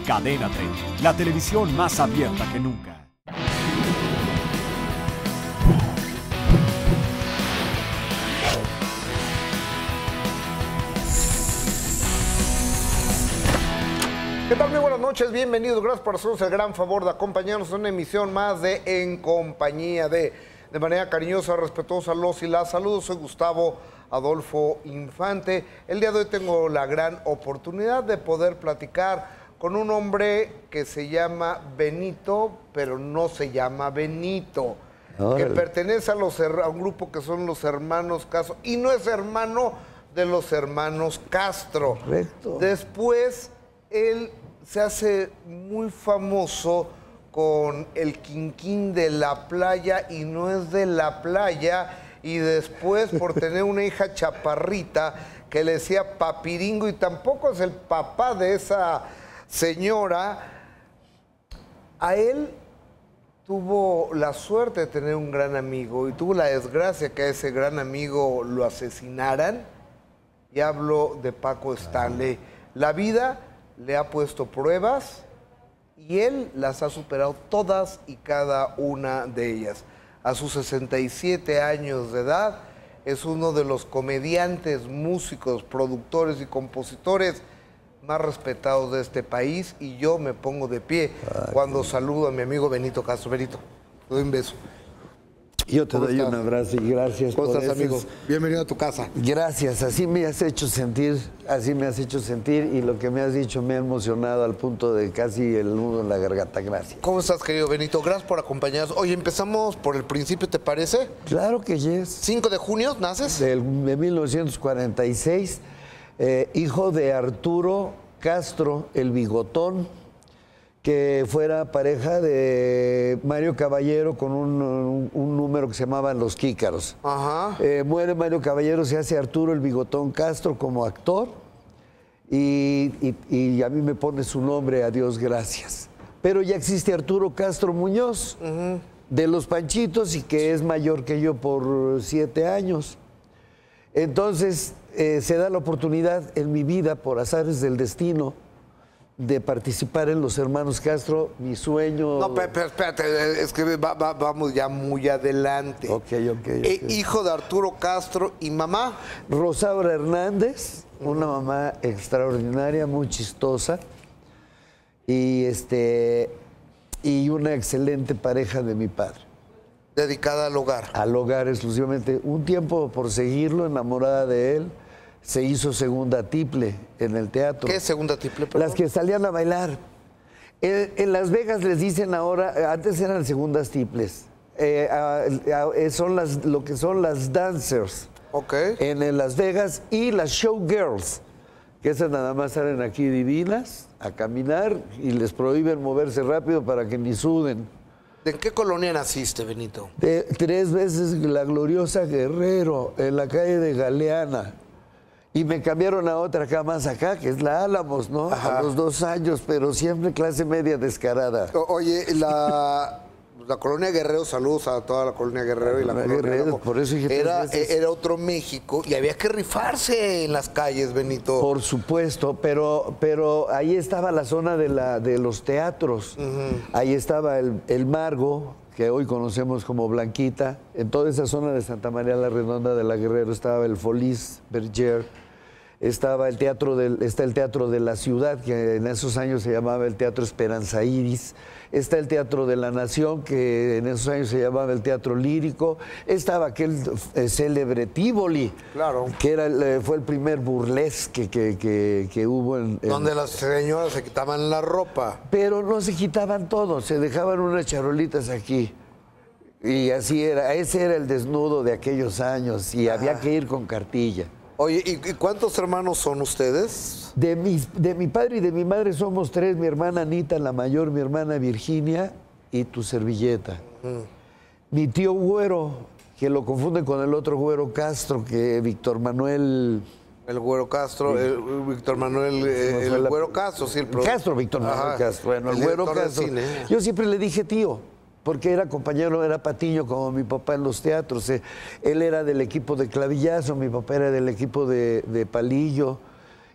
Cadena 30, la televisión más abierta que nunca. ¿Qué tal? Muy buenas noches, bienvenidos. Gracias por hacernos el gran favor de acompañarnos en una emisión más de En Compañía de manera cariñosa, respetuosa, los y las saludos. Soy Gustavo Adolfo Infante. El día de hoy tengo la gran oportunidad de poder platicar con un hombre que se llama Benito, pero no se llama Benito. Que pertenece a un grupo que son los hermanos Castro y no es hermano de los hermanos Castro. Correcto. Después él se hace muy famoso con el Quinquín de la Playa y no es de la playa, y después por tener una hija chaparrita que le decía Papiringo y tampoco es el papá de esa señora. A él tuvo la suerte de tener un gran amigo y tuvo la desgracia que a ese gran amigo lo asesinaran, y hablo de Paco Stanley. La vida le ha puesto pruebas y él las ha superado todas y cada una de ellas. A sus 67 años de edad es uno de los comediantes, músicos, productores y compositores más respetados de este país, y yo me pongo de pie cuando saludo a mi amigo Benito Castro. Benito, te doy un beso. Yo te doy un abrazo y gracias. ¿Cómo estás, amigo? Bienvenido a tu casa. Gracias, así me has hecho sentir, y lo que me has dicho me ha emocionado al punto de casi el nudo en la garganta. Gracias. ¿Cómo estás, querido Benito? Gracias por acompañarnos. Oye, empezamos por el principio, ¿te parece? Claro que yes. 5 de junio, ¿naces? De 1946, hijo de Arturo Castro, el Bigotón, que fuera pareja de Mario Caballero con un número que se llamaban Los Quícaros. Ajá. Muere Mario Caballero, se hace Arturo el Bigotón Castro como actor, y a mí me pone su nombre, a Dios gracias. Pero ya existe Arturo Castro Muñoz, de Los Panchitos, y que es mayor que yo por 7 años. Entonces se da la oportunidad en mi vida, por azares del destino, de participar en Los Hermanos Castro. Mi sueño... No, pero espérate, es que vamos ya muy adelante. Ok. Hijo de Arturo Castro y mamá. Rosaura Hernández, una mamá extraordinaria, muy chistosa, y una excelente pareja de mi padre. Dedicada al hogar. Al hogar exclusivamente. Un tiempo, por seguirlo, enamorada de él, se hizo segunda tiple en el teatro. ¿Qué es segunda tiple, perdón? Las que salían a bailar. En Las Vegas les dicen ahora, antes eran segundas tiples. Son lo que son las dancers. Ok. En Las Vegas, y las showgirls, que esas nada más salen aquí divinas a caminar y les prohíben moverse rápido para que ni suden. ¿De qué colonia naciste, Benito? 3 veces la gloriosa Guerrero, en la calle de Galeana. Y me cambiaron a otra acá más acá, que es la Álamos, ¿no? Ajá. A los 2 años, pero siempre clase media descarada. Oye, la colonia Guerrero, saludos a toda la colonia Guerrero y la colonia Guerrero, por eso dije era otro México y había que rifarse en las calles, Benito. Por supuesto, pero ahí estaba la zona de los teatros. Ahí estaba el Margo, que hoy conocemos como Blanquita. En toda esa zona de Santa María la Redonda de la Guerrero estaba el Folies Berger. Estaba el teatro está el Teatro de la Ciudad, que en esos años se llamaba el Teatro Esperanza Iris. Está el Teatro de la Nación, que en esos años se llamaba el Teatro Lírico. Estaba aquel célebre Tívoli, claro, que fue el primer burlesque que hubo donde las señoras se quitaban la ropa. Pero no se quitaban todo, se dejaban unas charolitas aquí. Y así era, ese era el desnudo de aquellos años, y había que ir con cartilla. Oye, ¿y cuántos hermanos son ustedes? De mi padre y de mi madre somos 3, mi hermana Anita, la mayor, mi hermana Virginia y tu servilleta. Mi tío Güero, que lo confunden con el otro Güero Castro, que Víctor Manuel... El Güero Castro, Víctor Manuel, el Güero Castro, sí, el Castro, Víctor Manuel Castro. Bueno, el Güero Castro. Yo siempre le dije tío, porque era compañero, era patiño como mi papá en los teatros. Él era del equipo de clavillazo, mi papá era del equipo de palillo.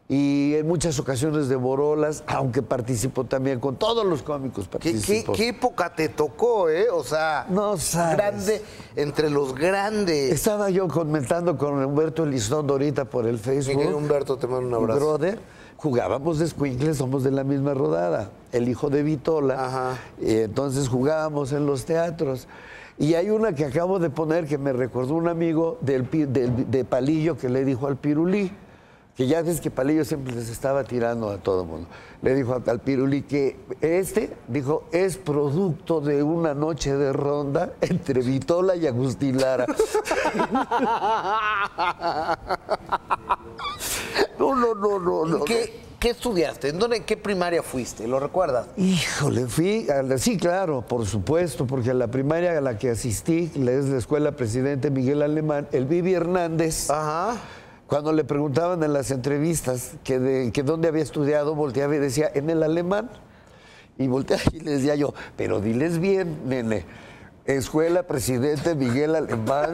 y en muchas ocasiones devoró las, aunque participó también con todos los cómicos. ¿Qué época te tocó, eh? O sea, no sabes. Grande entre los grandes. Estaba yo comentando con Humberto Elizondo ahorita por el Facebook. Miguel Humberto, te mando un abrazo. Brother, jugábamos de escuincles, somos de la misma rodada. El hijo de Vitola. Ajá. Y entonces jugábamos en los teatros. Y hay una que acabo de poner que me recordó un amigo de Palillo que le dijo al Pirulí, que ya ves que Palillo siempre les estaba tirando a todo el mundo. Le dijo al Pirulí que dijo, es producto de una noche de ronda entre Vitola y Agustín Lara. No. ¿Qué estudiaste? ¿En qué primaria fuiste? ¿Lo recuerdas? Híjole, sí, claro, por supuesto, porque a la primaria a la que asistí, es la Escuela Presidente Miguel Alemán, el Vivi Hernández. Ajá. Cuando le preguntaban en las entrevistas que dónde había estudiado, volteaba y decía, en el Alemán. Y volteaba y le decía yo, pero diles bien, nene, Escuela Presidente Miguel Alemán.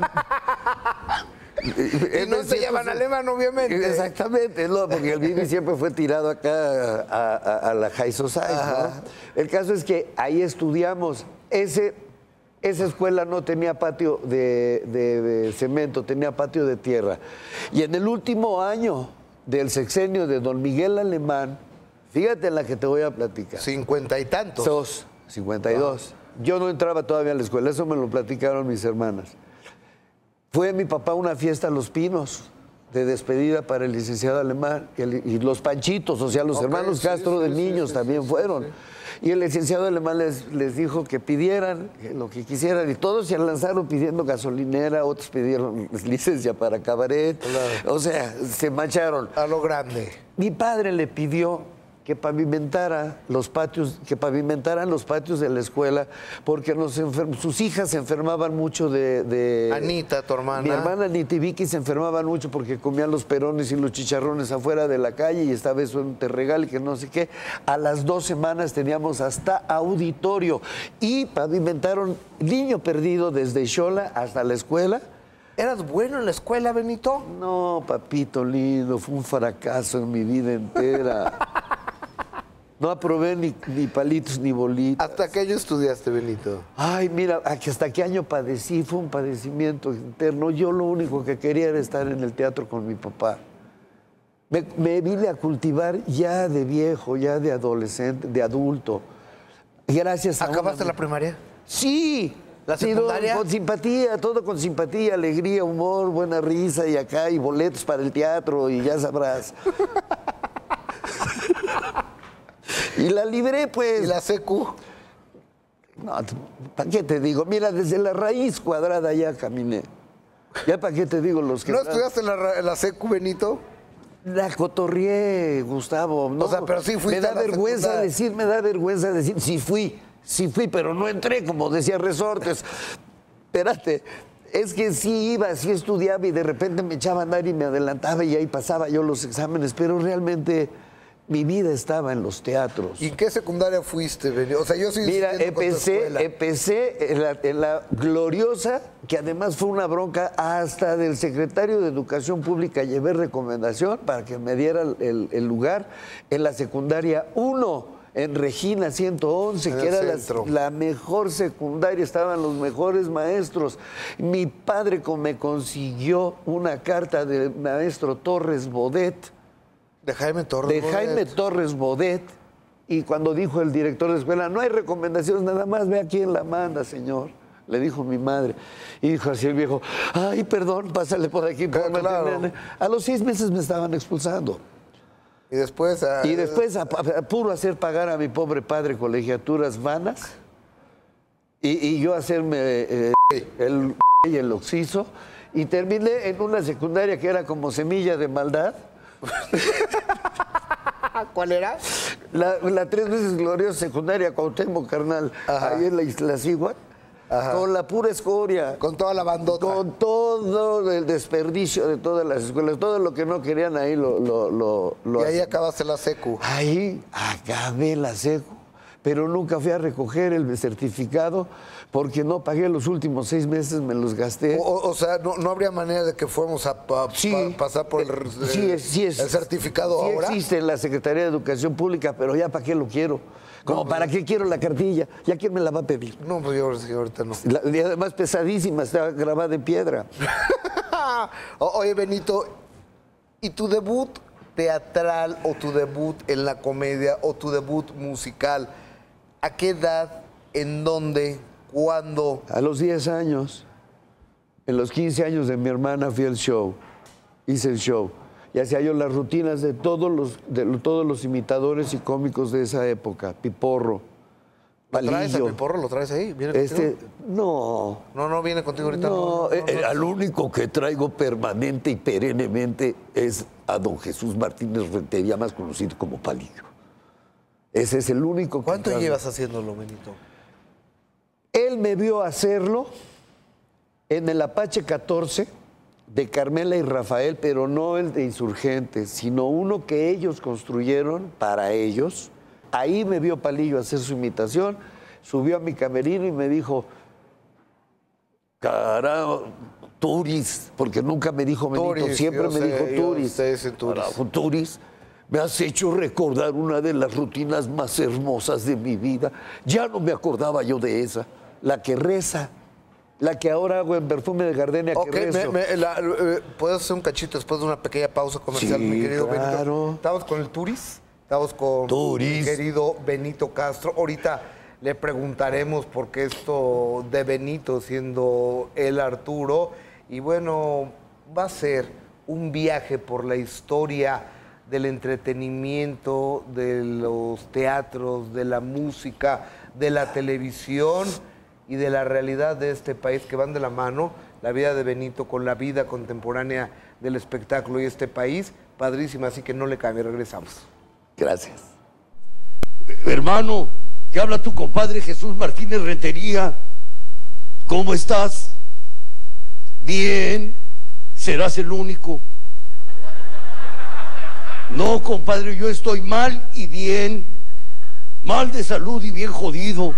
Y no se llaman alemán, obviamente. Exactamente, no, porque el Vivi siempre fue tirado acá a la High Society, ¿no? El caso es que ahí estudiamos. Esa escuela no tenía patio de cemento, tenía patio de tierra. Y en el último año del sexenio de don Miguel Alemán, fíjate en la que te voy a platicar. 50 y tantos. 52. Yo no entraba todavía a la escuela, eso me lo platicaron mis hermanas. Fue mi papá a una fiesta a Los Pinos, de despedida para el licenciado Alemán, y los Panchitos, o sea, los hermanos Castro de niños también fueron. Y el licenciado Alemán les dijo que pidieran lo que quisieran, y todos se lanzaron pidiendo gasolinera, otros pidieron licencia para cabaret, claro. O sea, se mancharon. A lo grande. Mi padre le pidió que pavimentaran los patios de la escuela, porque sus hijas se enfermaban mucho de... Anita, tu hermana. Mi hermana Anita y Vicky se enfermaban mucho porque comían los perones y los chicharrones afuera de la calle y estaba eso en un terregal y que no sé qué. A las 2 semanas teníamos hasta auditorio y pavimentaron Niño Perdido desde Xola hasta la escuela. ¿Eras bueno en la escuela, Benito? No, papito lindo, fue un fracaso en mi vida entera. No aprobé ni palitos ni bolitas. ¿Hasta qué año estudiaste, Benito? Ay, mira, hasta qué año padecí, fue un padecimiento interno. Yo lo único que quería era estar en el teatro con mi papá. Me vine a cultivar ya de viejo, ya de adolescente, de adulto. Gracias a ¿Acabaste la primaria? Sí. ¿La secundaria? Con simpatía, todo con simpatía, alegría, humor, buena risa y acá, y boletos para el teatro, y ya sabrás. Y la libré, pues. ¿Y la secu? No, ¿para qué te digo? Mira, desde la raíz cuadrada ya caminé. Ya para qué te digo los que... ¿No estudiaste la secu, Benito? La cotorrié, Gustavo. No, o sea, pero sí fuiste. Me da vergüenza decir, sí fui, pero no entré, como decía Resortes. Espérate, es que sí iba, sí estudiaba y de repente me echaba a andar y me adelantaba y ahí pasaba yo los exámenes, pero realmente mi vida estaba en los teatros. ¿Y en qué secundaria fuiste, Benito? O sea, yo sí... Mira, empecé en la gloriosa, que además fue una bronca, hasta del secretario de Educación Pública llevé recomendación para que me diera el lugar en la secundaria 1, en Regina 111, que era la mejor secundaria, estaban los mejores maestros. Mi padre me consiguió una carta del maestro Torres Bodet, de Jaime Torres Bodet, y cuando dijo el director de escuela, no hay recomendaciones, nada más vea quién la manda, señor. Le dijo mi madre. Y dijo así el viejo, ay, perdón, pásale por aquí. Claro. A los 6 meses me estaban expulsando. Y después... a puro hacer pagar a mi pobre padre colegiaturas vanas, y yo hacerme el oxiso, y terminé en una secundaria que era como semilla de maldad. ¿Cuál era? La 3 veces gloriosa secundaria Cuauhtémoc, carnal. Ajá. Ahí en la Isla Sigua. Con la pura escoria. Con toda la bandota. Con todo el desperdicio de todas las escuelas. Todo lo que no querían ahí lo y ahí acabaste la secu. Ahí acabé la secu. pero nunca fui a recoger el certificado porque no pagué los últimos 6 meses, me los gasté. O sea, no habría manera de que fuéramos a pasar por el certificado sí ahora. Existe en la Secretaría de Educación Pública, pero ya para qué lo quiero. Como para qué quiero la cartilla, ya quién me la va a pedir. No, pues yo ahorita no. Y además pesadísima, está grabada en piedra. Oye, Benito, ¿y tu debut teatral o tu debut en la comedia o tu debut musical, a qué edad, en dónde, cuándo? A los 10 años. En los 15 años de mi hermana fui al show, hice el show. Y hacía yo las rutinas de todos los imitadores y cómicos de esa época. Piporro, Palillo. ¿Lo traes a Piporro? ¿Lo traes ahí? ¿Viene contigo? No. No viene contigo ahorita. No, al único que traigo permanente y perennemente es a don Jesús Martínez Rentería, más conocido como Palillo. Ese es el único que ¿Cuánto traigo. llevas haciéndolo, Benito? Él me vio hacerlo en el Apache 14 de Carmela y Rafael, pero no el de Insurgentes, sino uno que ellos construyeron para ellos. Ahí me vio Palillo hacer su imitación, subió a mi camerino y me dijo, carajo, Turis, porque nunca me dijo Benito, Turis, siempre me dijo Turis. Turis. Turis, me has hecho recordar una de las rutinas más hermosas de mi vida. Ya no me acordaba yo de esa, la que reza. La que ahora hago en Perfume de Gardenia, que rezo. ¿Puedes hacer un cachito después de una pequeña pausa comercial, Sí, mi querido claro. Benito? Estamos con el Turis, estamos con Turis. mi querido Benito Castro. Ahorita le preguntaremos por qué esto de Benito siendo el Arturo. Y bueno, va a ser un viaje por la historia del entretenimiento, de los teatros, de la música, de la televisión y de la realidad de este país, que van de la mano, la vida de Benito con la vida contemporánea del espectáculo y este país. Padrísima, así que no le cambie, regresamos. Gracias. Hermano, que habla tu compadre Jesús Martínez Rentería. ¿Cómo estás? Bien, serás el único. No, compadre, yo estoy mal y bien. Mal de salud y bien jodido.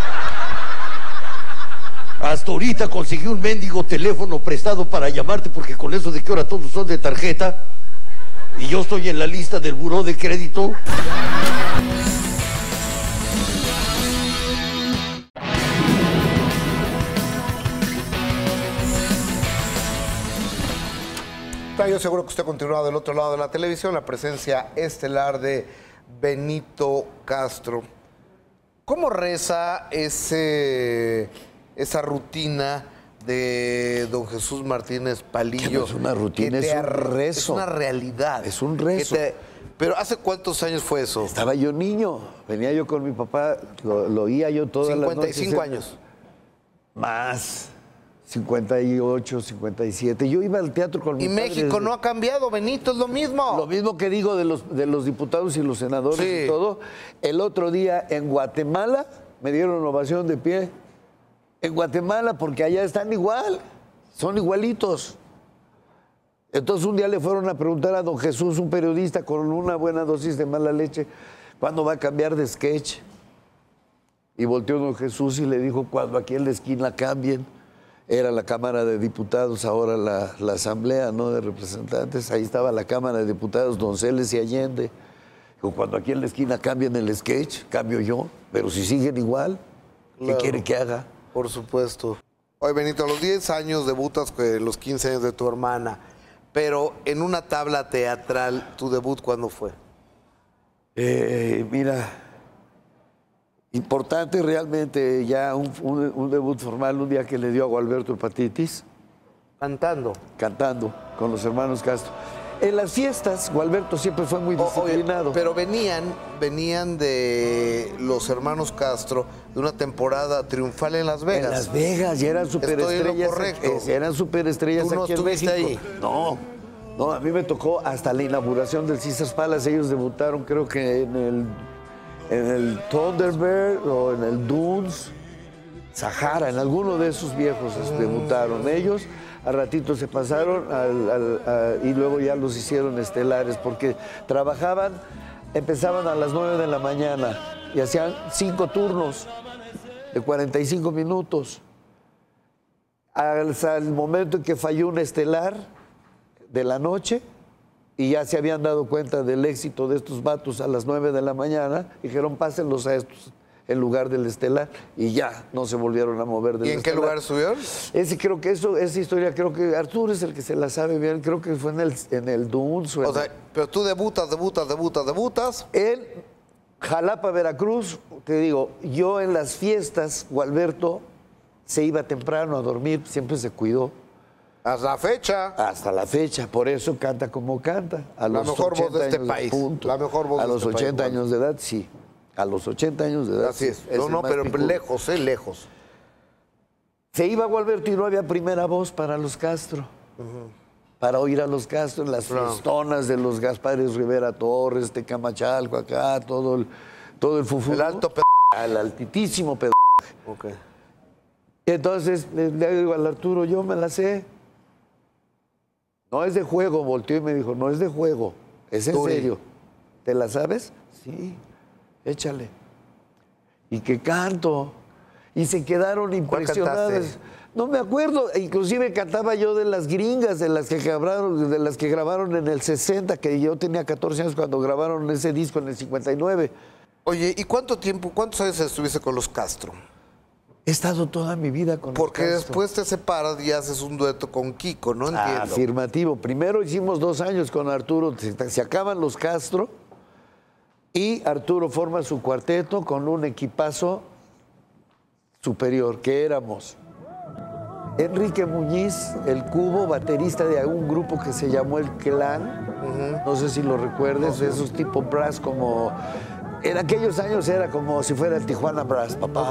Hasta ahorita conseguí un mendigo teléfono prestado para llamarte, porque con eso de que ahora todos son de tarjeta y yo estoy en la lista del buró de crédito. Está yo seguro que usted continúa del otro lado de la televisión, la presencia estelar de Benito Castro. ¿Cómo reza esa rutina de don Jesús Martínez Palillo? Que no es una rutina, es un rezo. Es una realidad. Es un rezo. Pero ¿hace cuántos años fue eso? Estaba yo niño, venía yo con mi papá, lo oía yo todas las noches. 55 años. Más, 58, 57. Yo iba al teatro con mi Y padre México no ha cambiado, Benito, es lo mismo. Lo mismo que digo de los diputados y los senadores Sí. y todo. El otro día en Guatemala me dieron ovación de pie. En Guatemala, porque allá están igual, son igualitos. Entonces un día le fueron a preguntar a don Jesús, un periodista con una buena dosis de mala leche, ¿cuándo va a cambiar de sketch? Y volteó don Jesús y le dijo, cuando aquí en la esquina cambien. Era la Cámara de Diputados, ahora la Asamblea, ¿no?, de Representantes. Ahí estaba la Cámara de Diputados, Donceles y Allende. Dijo, cuando aquí en la esquina cambien el sketch, cambio yo. Pero si siguen igual, Claro. ¿qué quiere que haga? Por supuesto. Oye, Benito, a los 10 años debutas con los 15 años de tu hermana, pero en una tabla teatral, ¿tu debut cuándo fue? Mira, importante realmente ya un debut formal un día que le dio a Gualberto hepatitis, Cantando. cantando con los hermanos Castro. En las fiestas, Gualberto siempre fue muy Oye, disciplinado. pero venían de los hermanos Castro de una temporada triunfal en Las Vegas. En Las Vegas, ya eran Estoy en lo superestrellas. correcto. Eran superestrellas ¿Tú no aquí en estuviste México. ahí? No, a mí me tocó hasta la inauguración del Caesars Palace. Ellos debutaron, creo que en el Thunderbird o en el Dunes, Sahara, en alguno de esos viejos debutaron ellos. A ratito se pasaron y luego ya los hicieron estelares porque empezaban a las 9 de la mañana y hacían 5 turnos de 45 minutos. Hasta el momento en que falló un estelar de la noche y ya se habían dado cuenta del éxito de estos vatos a las 9 de la mañana, dijeron pásenlos a estos en lugar del estelar y ya no se volvieron a mover del ¿Y en qué lugar estuvieron? Creo que esa historia, creo que Arturo es el que se la sabe bien, creo que fue en el Dunes. O sea, pero tú debutas. En Jalapa, Veracruz, te digo, yo en las fiestas, Gualberto se iba temprano a dormir, siempre se cuidó. Hasta la fecha. Hasta la fecha, por eso canta como canta. A La los mejor 80 voz de este años, país. punto. La mejor voz a de los este 80 país, años de edad, sí. A los 80 años de edad. Así es. Sí, No, el no, más pero picudo. lejos. Se iba a Gualberto y no había primera voz para los Castro. Para oír a los Castro en las fiestonas de los Gaspares Rivera Torres, Tecamachalco, acá, todo el fufú. El alto El altitísimo pedo. Ok. Entonces le digo al Arturo, yo me la sé. No es de juego, volteó y me dijo, no es de juego, es en Turi. serio. ¿Te la sabes? Sí, échale. Y que canto. Y se quedaron impresionados. cantaste? No me acuerdo, inclusive cantaba yo de las gringas, de las que grabaron en el 60, que yo tenía 14 años cuando grabaron ese disco en el 59. Oye, ¿y cuántos años estuviste con los Castro? He estado toda mi vida con Porque los Castro. después te separas y haces un dueto con Kiko, ¿no? Entiendo. Afirmativo. Primero hicimos 2 años con Arturo, se acaban los Castro y Arturo forma su cuarteto con un equipazo superior, que éramos Enrique Muñiz, el Cubo, baterista de un grupo que se llamó El Clan, no sé si lo recuerdes, de esos tipo brass como... En aquellos años era como si fuera el Tijuana Brass, papá.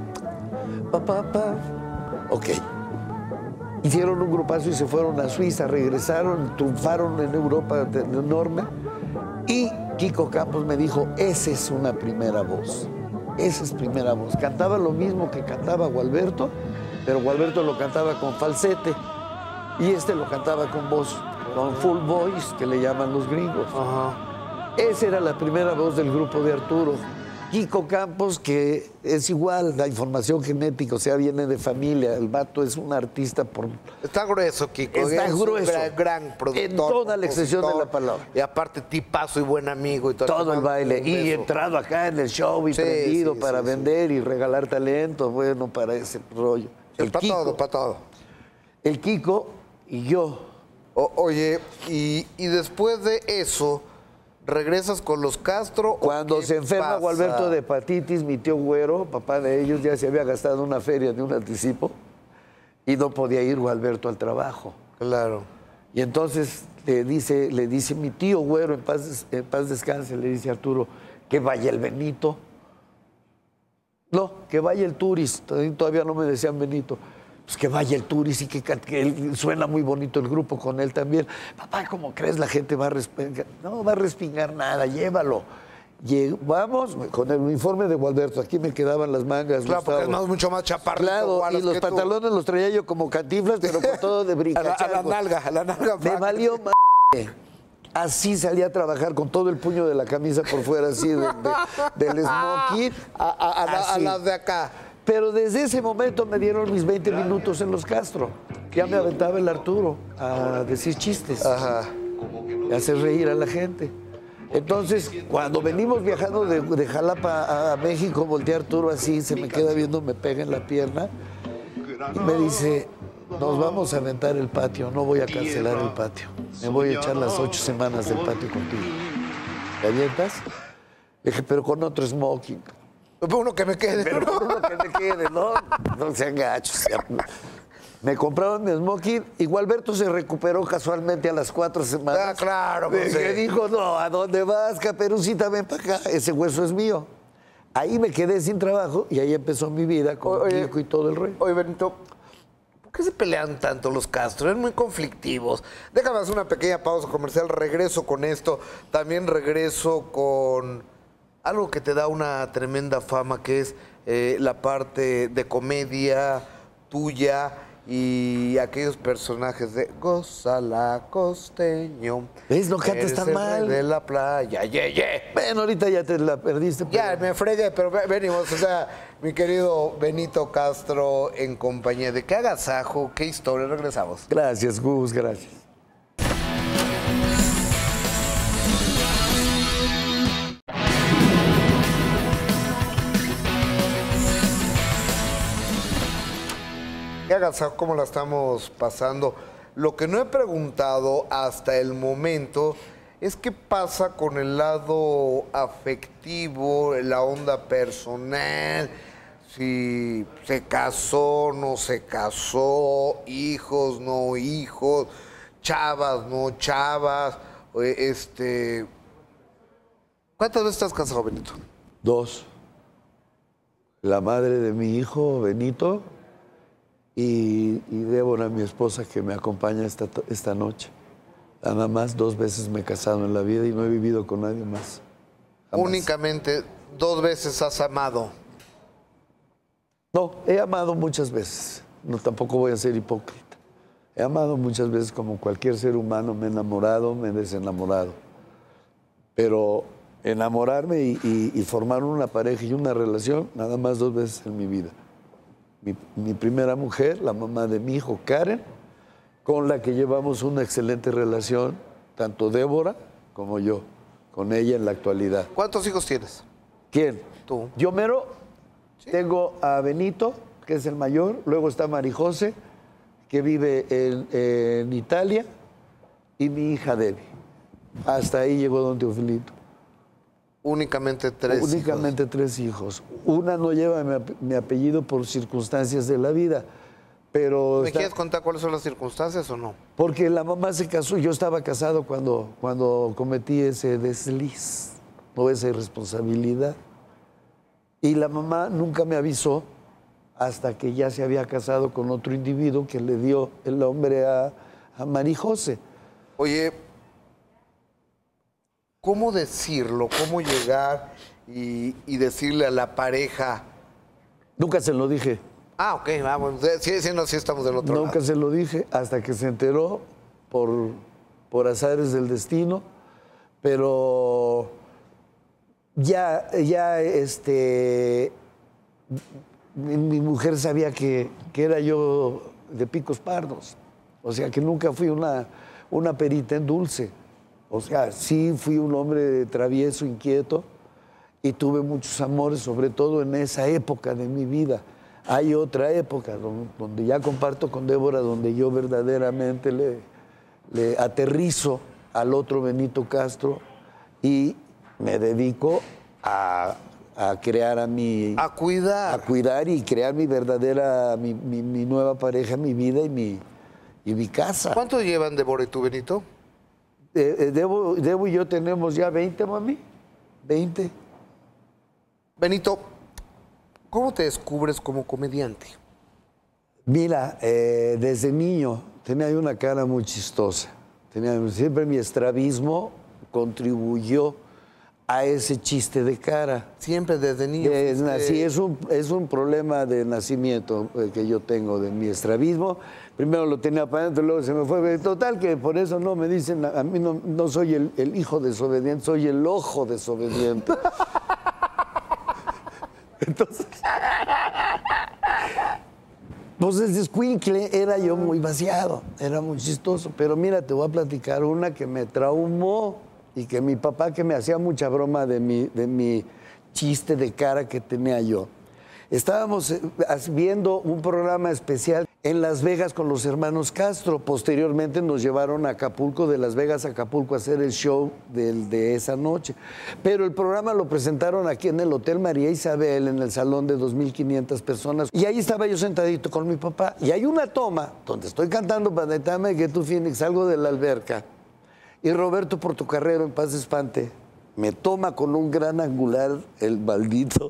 Ok. Hicieron un grupazo y se fueron a Suiza, regresaron, triunfaron en Europa enorme. Y Kiko Campos me dijo, esa es una primera voz. Esa es primera voz. Cantaba lo mismo que cantaba Gualberto, pero Gualberto lo cantaba con falsete y lo cantaba con voz, con full voice, que le llaman los gringos. Esa era la primera voz del grupo de Arturo. Kiko Campos, que es igual, la información genética, o sea, viene de familia. El vato es un artista por... Está grueso, Kiko. Está es grueso. Un gran productor. En toda la extensión de la palabra. Y aparte, tipazo y buen amigo. Y todo el baile. Y entrado acá en el show y prendido para vender y regalar talento. Bueno, para ese rollo. Para todo. El Kiko y yo. Oye, y después de eso... ¿Regresas con los Castro? Cuando se enferma Gualberto de hepatitis, mi tío Güero, papá de ellos, ya se había gastado una feria de un anticipo y no podía ir Gualberto al trabajo. Claro. Y entonces le dice mi tío Güero, en paz descanse, le dice a Arturo, que vaya el Benito. No, que vaya el Turis. Todavía no me decían Benito. Pues que vaya el Turis y que él, suena muy bonito el grupo con él también. Papá, ¿cómo crees? La gente va a respingar. No va a respingar nada, llévalo. Vamos con el uniforme de Gualberto. Aquí me quedaban las mangas. Claro, porque es mucho más chaparrito. Claro, y los pantalones los traía yo como Cantinflas, pero con todo de brinca. a la nalga. Me valió más. Así salí a trabajar con todo el puño de la camisa por fuera, así del smoking. A las de acá. Pero desde ese momento me dieron mis 20 minutos en los Castro. Ya me aventaba el Arturo a decir chistes, a hacer reír a la gente. Entonces, cuando venimos viajando de Jalapa a México, volteé a Arturo así, se me queda viendo, me pega en la pierna y me dice, nos vamos a aventar el patio, no voy a cancelar el patio. Me voy a echar las 8 semanas del patio contigo. ¿Te avientas? Le dije, pero con otro smoking. Uno que me quede. Pero uno que me quede, ¿no? No sean gachos. Me compraron mi smoking y Gualberto se recuperó casualmente a las 4 semanas. Ah, claro. Que dijo, no, ¿a dónde vas, Caperucita? Ven para acá, ese hueso es mío. Ahí me quedé sin trabajo y ahí empezó mi vida con Kiko y todo el rollo. Oye, Benito, ¿por qué se pelean tanto los Castro? Es muy conflictivos. Déjame hacer una pequeña pausa comercial. Regreso con esto. También regreso con algo que te da una tremenda fama, que es la parte de comedia tuya y aquellos personajes de Gózala Costeño. ¿Ves? No cantas eres tan el mal. rey de la playa, Bueno, ahorita ya te la perdiste. Ya, pero- me fregué, pero venimos, o sea, mi querido Benito Castro en compañía de qué agasajo, qué historia, regresamos. Gracias, Gus, gracias. ¿Qué agasajo, cómo la estamos pasando? Lo que no he preguntado hasta el momento es qué pasa con el lado afectivo, la onda personal, si se casó, no se casó, hijos, no hijos, chavas, no chavas, ¿cuántas veces estás casado, Benito? 2. La madre de mi hijo, Benito, y Débora, mi esposa, que me acompaña esta noche. Nada más 2 veces me he casado en la vida y no he vivido con nadie más. Jamás. Únicamente 2 veces has amado. No, he amado muchas veces. No, tampoco voy a ser hipócrita. He amado muchas veces como cualquier ser humano. Me he enamorado, me he desenamorado. Pero enamorarme y formar una pareja y una relación, nada más 2 veces en mi vida. Mi primera mujer, la mamá de mi hijo, Karen, con la que llevamos una excelente relación, tanto Débora como yo, con ella en la actualidad. ¿Cuántos hijos tienes? ¿Quién? Tú. Yo mero tengo a Benito, que es el mayor, luego está Marijose, que vive en Italia, y mi hija Debbie. Hasta ahí llegó don Teofilito. Únicamente 3 hijos. Únicamente 3 hijos. Una no lleva mi apellido por circunstancias de la vida, pero... ¿Me quieres contar cuáles son las circunstancias o no? Porque la mamá se casó, yo estaba casado cuando cometí ese desliz, o esa irresponsabilidad. Y la mamá nunca me avisó hasta que ya se había casado con otro individuo que le dio el nombre a Marijose. Oye, ¿cómo decirlo? ¿Cómo llegar y decirle a la pareja? Nunca se lo dije. Ah, ok, vamos. Sí, sí estamos del otro Nunca lado. se lo dije hasta que se enteró por azares del destino, pero ya mi mujer sabía que era yo de picos pardos, o sea que nunca fui una perita en dulce, o sea, sí fui un hombre travieso, inquieto, y tuve muchos amores, sobre todo en esa época de mi vida. Hay otra época donde ya comparto con Débora, donde yo verdaderamente le aterrizo al otro Benito Castro y me dedico a crear A cuidar. a cuidar y crear mi verdadera, mi nueva pareja, mi vida y mi casa. ¿Cuánto llevan Débora y tú, Benito? Debo y yo tenemos ya 20, mami. 20. Benito, ¿cómo te descubres como comediante? Mira, desde niño tenía yo una cara muy chistosa. Siempre mi estrabismo contribuyó a ese chiste de cara. Siempre desde niño. Nací, es un problema de nacimiento que yo tengo de mi estrabismo. Primero lo tenía para adentro, luego se me fue. Total, que por eso no me dicen, a mí no soy el hijo desobediente, soy el ojo desobediente. Entonces, pues desde escuincle era yo muy vaciado, era muy chistoso. Pero mira, te voy a platicar una que me traumó y que mi papá, que me hacía mucha broma de mi chiste de cara que tenía yo. Estábamos viendo un programa especial en Las Vegas con los hermanos Castro. Posteriormente nos llevaron a Acapulco, de Las Vegas a Acapulco, a hacer el show de esa noche. Pero el programa lo presentaron aquí en el Hotel María Isabel, en el salón de 2,500 personas. Y ahí estaba yo sentadito con mi papá. Y hay una toma donde estoy cantando Panetame que tú, Phoenix, salgo de la alberca. Y Roberto Portocarrero, en paz espante, me toma con un gran angular el maldito.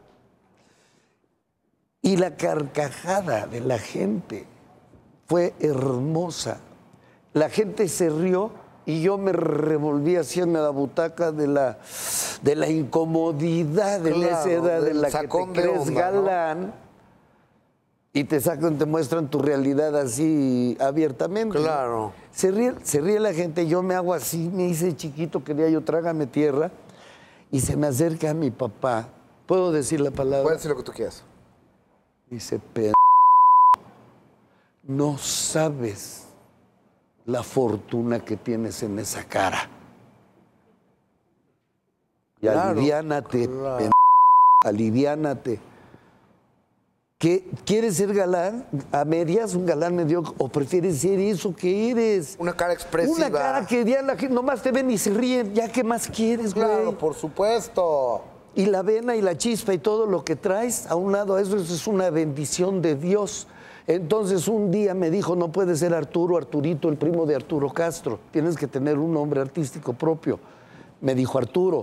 Y la carcajada de la gente fue hermosa. La gente se rió y yo me revolví así en la butaca de la incomodidad en esa edad de la que te crees galán. y te sacan, te muestran tu realidad así abiertamente. Claro. Se ríe la gente, yo me hago así, me hice chiquito, quería yo trágame tierra, y se me acerca a mi papá. ¿Puedo decir la palabra? Puedes decir lo que tú quieras. Dice, no sabes la fortuna que tienes en esa cara. Y Claro, aliviánate, claro. aliviánate. ¿Qué, ¿Quieres ser galán a medias, un galán mediocre, o prefieres ser eso que eres? Una cara expresiva. Una cara que ya la gente nomás te ven y se ríen. ¿Ya qué más quieres, güey? Claro, por supuesto. Y la vena y la chispa y todo lo que traes a un lado, eso es una bendición de Dios. Entonces un día me dijo, no puedes ser Arturo, Arturito, el primo de Arturo Castro. Tienes que tener un nombre artístico propio. Me dijo Arturo.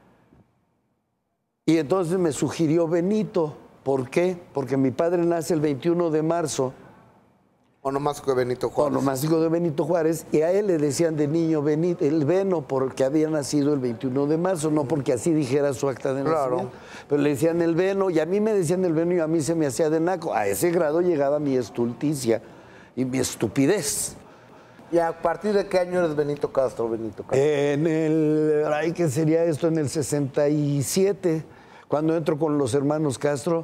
Y entonces me sugirió Benito. ¿Por qué? Porque mi padre nace el 21 de marzo. Onomástico de Benito Juárez. Onomástico de Benito Juárez. Y a él le decían de niño Benito, el Beno, porque había nacido el 21 de marzo, no porque así dijera su acta de nacimiento. Pero le decían el Beno, y a mí me decían el Beno y a mí se me hacía de naco. A ese grado llegaba mi estulticia y mi estupidez. ¿Y a partir de qué año eres Benito Castro, Benito Castro? ¿Qué sería esto? En el 67, cuando entro con los hermanos Castro,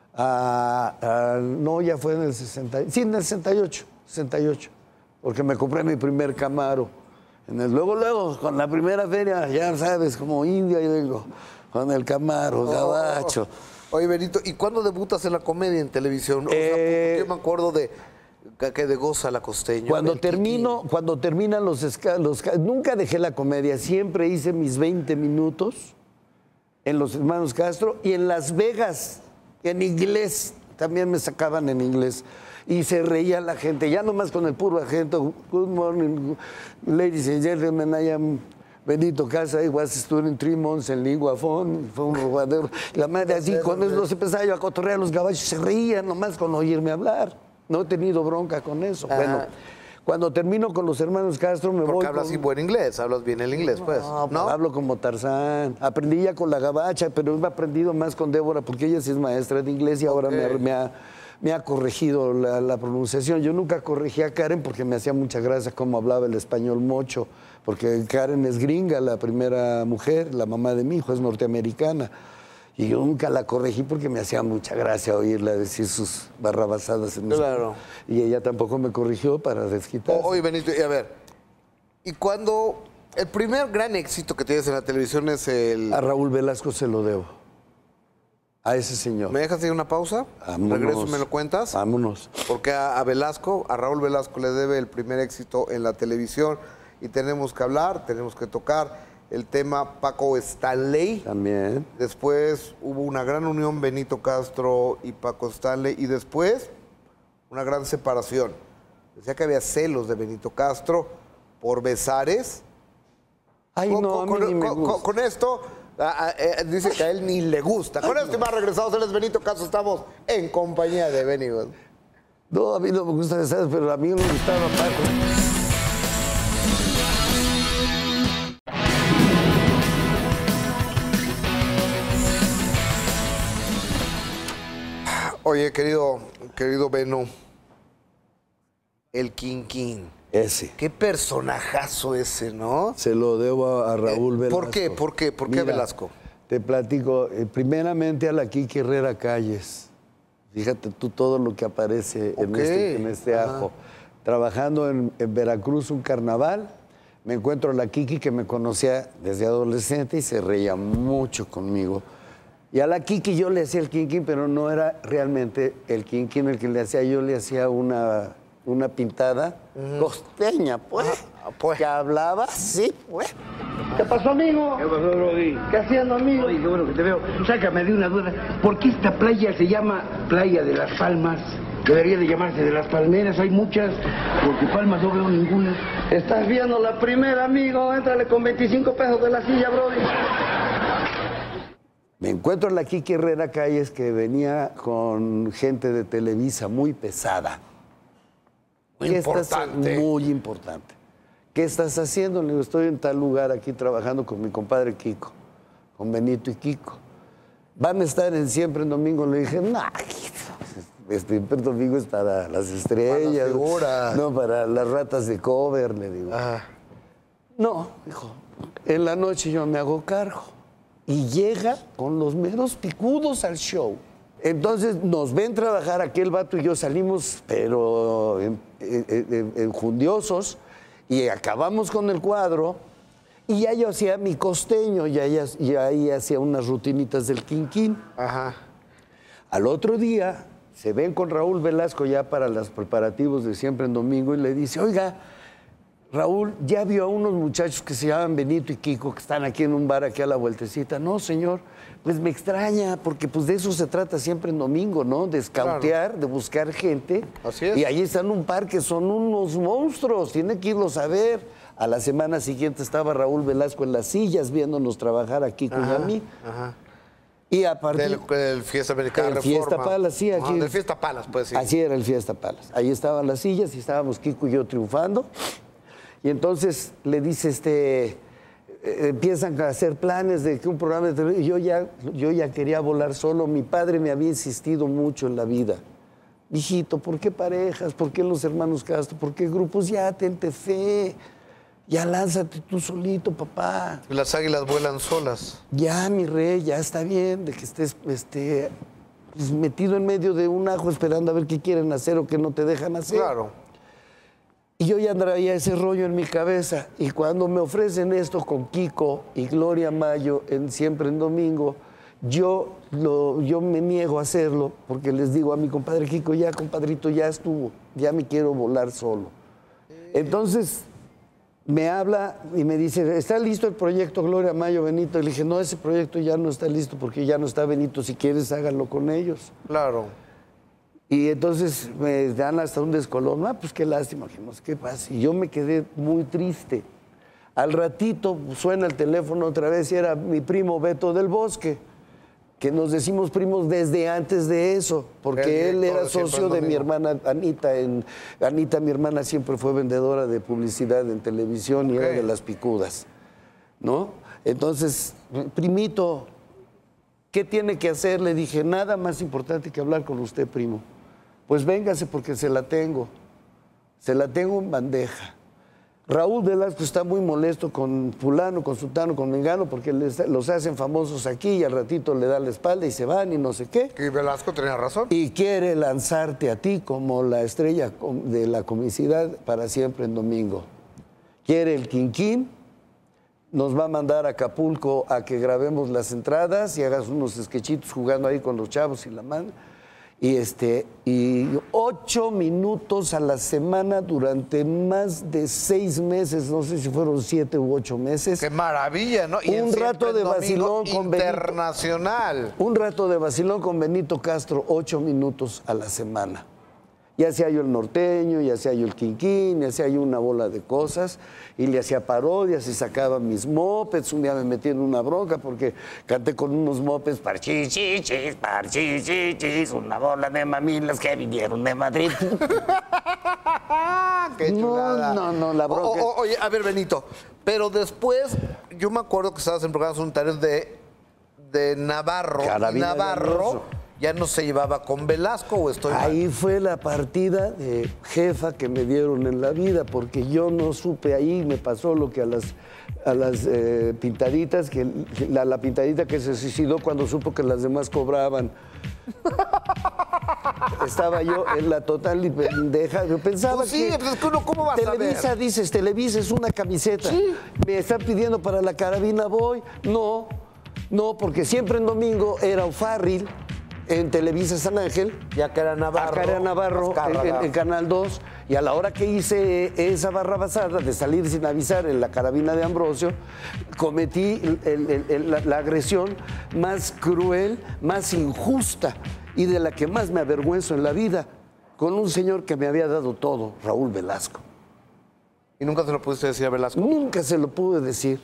no, ya fue en el 60, sí, en el 68, porque me compré mi primer Camaro. Luego, con la primera feria, ya sabes, como india, yo digo, con el Camaro, gabacho. Oye, Benito, ¿y cuándo debutas en la comedia en televisión? O sea, yo me acuerdo de Goza la Costeña. Cuando terminan los nunca dejé la comedia, siempre hice mis 20 minutos en Los Hermanos Castro y en Las Vegas, en inglés, también me sacaban en inglés. Y se reía la gente, ya nomás con el puro acento. Good morning, ladies and gentlemen, I am Benito Castro, I was studying 3 months en lingua fue un robadero. La madre así, cuando los empezaba yo a cotorrear los gabachos, se reían nomás con oírme hablar. No he tenido bronca con eso. Bueno, cuando termino con Los Hermanos Castro me voy. Porque hablas así buen inglés, hablas bien el inglés, pues. No, hablo como Tarzán. Aprendí ya con la gabacha, pero he aprendido más con Débora porque ella sí es maestra de inglés y ahora me ha corregido la pronunciación. Yo nunca corregí a Karen porque me hacía mucha gracia cómo hablaba el español mocho, porque Karen es gringa, la primera mujer, la mamá de mi hijo es norteamericana. Y yo nunca la corregí porque me hacía mucha gracia oírla decir sus barrabasadas en Claro. Y ella tampoco me corrigió para desquitarse. Oye, Benito, y a ver, ¿y cuando el primer gran éxito que tienes en la televisión es el... A Raúl Velasco se lo debo. A ese señor. ¿Me dejas ir una pausa? Vámonos. Regreso y me lo cuentas. Vámonos. Porque a Raúl Velasco le debe el primer éxito en la televisión y tenemos que hablar, tenemos que tocar el tema Paco Stanley. También. Después hubo una gran unión Benito Castro y Paco Stanley y después una gran separación. Decía que había celos de Benito Castro por Besares. Ay, no, a mí ni me gusta. Con esto, dice que a él ni le gusta. Con esto y más regresados, él es Benito Castro, estamos en compañía de Benny. No, a mí no me gusta Besares, pero a mí me gustaba Paco. Oye, querido Beno, el Quinquín. Ese. Qué personajazo ese, ¿no? Se lo debo a Raúl Velasco. ¿Por qué? ¿Por qué? ¿Por qué a Mira, Velasco? Te platico, primeramente a la Kiki Herrera Calles. Fíjate tú todo lo que aparece en este ajo. Trabajando en Veracruz un carnaval, me encuentro a la Kiki que me conocía desde adolescente y se reía mucho conmigo. Y a la Kiki yo le hacía el quinquín, pero no era realmente el quinquín el que le hacía. Yo le hacía una pintada costeña, pues. Que hablaba así, pues. ¿Qué pasó, amigo? ¿Qué pasó, Brody? ¿Qué haciendo, amigo? Oye, qué bueno que te veo. Sácame de una duda. ¿Por qué esta playa se llama Playa de las Palmas? Debería de llamarse de las Palmeras. Hay muchas, porque Palmas no veo ninguna. Estás viendo la primera, amigo. Éntrale con 25 pesos de la silla, brody. Me encuentro a la Kiki Herrera Calles que venía con gente de Televisa muy pesada. Muy importante. Muy importante. ¿Qué estás haciendo? Le digo, estoy en tal lugar aquí trabajando con mi compadre Kiko, con Benito y Kiko. ¿Van a estar en Siempre en Domingo? Le dije, no, Pero domingo es para las estrellas. Para las figuras. No, para las ratas de cover, le digo. Ajá. No, hijo, en la noche yo me hago cargo. Y llega con los meros picudos al show. Entonces nos ven trabajar, aquel vato y yo salimos, pero enjundiosos, y acabamos con el cuadro. Y ya yo hacía mi costeño, ya ahí hacía unas rutinitas del quinquín. Ajá. Al otro día se ven con Raúl Velasco ya para los preparativos de Siempre en Domingo y le dice, oiga, Raúl, ¿ya vio a unos muchachos que se llaman Benito y Kiko que están aquí en un bar aquí a la vueltecita? No, señor, pues me extraña, porque pues de eso se trata Siempre en Domingo, ¿no? De escautear, de buscar gente. Así es. Y ahí están en un parque, son unos monstruos, tiene que irlos a ver. A la semana siguiente estaba Raúl Velasco en las sillas viéndonos trabajar a Kiko y a mí. Ajá. Y a partir Del Fiesta Americana el Reforma. Fiesta Palace, sí, aquí. Del Fiesta Palace, pues sí. Así era el Fiesta Palace. Ahí estaban las sillas y estábamos Kiko y yo triunfando. Y entonces le dice, empiezan a hacer planes de que un programa de televisión. Yo ya quería volar solo. Mi padre me había insistido mucho en la vida. Hijito, ¿por qué parejas? ¿Por qué los hermanos Castro? ¿Por qué grupos? Ya, tente fe. Ya lánzate tú solito, papá. Las águilas vuelan solas. Ya, mi rey, ya está bien de que estés pues, metido en medio de un ajo esperando a ver qué quieren hacer o qué no te dejan hacer. Claro. Y yo ya traía ese rollo en mi cabeza. Y cuando me ofrecen esto con Kiko y Gloria Mayo en Siempre en Domingo, yo me niego a hacerlo porque les digo a mi compadre Kiko, ya, compadrito, ya estuvo, ya me quiero volar solo. Entonces me habla y me dice, ¿está listo el proyecto Gloria Mayo, Benito? Y le dije, no, ese proyecto ya no está listo porque ya no está Benito, si quieres háganlo con ellos. Claro. Y entonces me dan hasta un descolón, pues qué lástima, que no sé qué pasa. Y yo me quedé muy triste. Al ratito suena el teléfono otra vez y era mi primo Beto del Bosque, que nos decimos primos desde antes de eso, porque él era socio de mi hermana Anita. Anita, mi hermana, siempre fue vendedora de publicidad en televisión y era de las picudas, ¿no? Entonces, primito, ¿qué tiene que hacer? Le dije, nada más importante que hablar con usted, primo. Pues véngase porque se la tengo en bandeja. Raúl Velasco está muy molesto con fulano, con sutano, con mengano, porque los hacen famosos aquí y al ratito le da la espalda y se van y no sé qué. Y Velasco tenía razón. Y quiere lanzarte a ti como la estrella de la comicidad para Siempre en Domingo. Quiere el quinquín, nos va a mandar a Acapulco a que grabemos las entradas y hagas unos sketchitos jugando ahí con los chavos y la mano. Y 8 minutos a la semana durante más de 6 meses, no sé si fueron 7 u 8 meses. ¡Qué maravilla!, ¿no? Y un rato de vacilón con internacional. Un rato de vacilón con Benito Castro, 8 minutos a la semana. Ya hacía yo el norteño, ya hacía yo el quinquín, ya hacía yo una bola de cosas, y le hacía parodias y sacaba mis mopeds. Un día me metí en una bronca porque canté con unos mopeds, parchichichis, parchichichis, una bola de mamilas que vinieron de Madrid. ¡Qué chulada! No, la bronca. Oye, a ver, Benito, pero después, yo me acuerdo que estabas en programas unitarios de Navarro. Carabina Navarro ya no se llevaba con Velasco, ¿o estoy mal? Ahí fue la partida de jefa que me dieron en la vida, porque yo no supe, ahí me pasó lo que a las pintaditas, que la pintadita que se suicidó cuando supo que las demás cobraban. Estaba yo en la total y pendeja. Yo pensaba pues sí, que pues es que uno, ¿cómo vas a Televisa, ver? dices, Televisa es una camiseta. Sí. Me están pidiendo para la carabina, voy. No, porque Siempre en Domingo era O'Farrill en Televisa San Ángel. Ya que era Navarro. Acá era Navarro en Canal 2. Y a la hora que hice esa barrabasada de salir sin avisar en la carabina de Ambrosio, cometí la agresión más cruel, más injusta y de la que más me avergüenzo en la vida, con un señor que me había dado todo, Raúl Velasco. ¿Y nunca se lo pudiste decir a Velasco? Nunca se lo pude decir,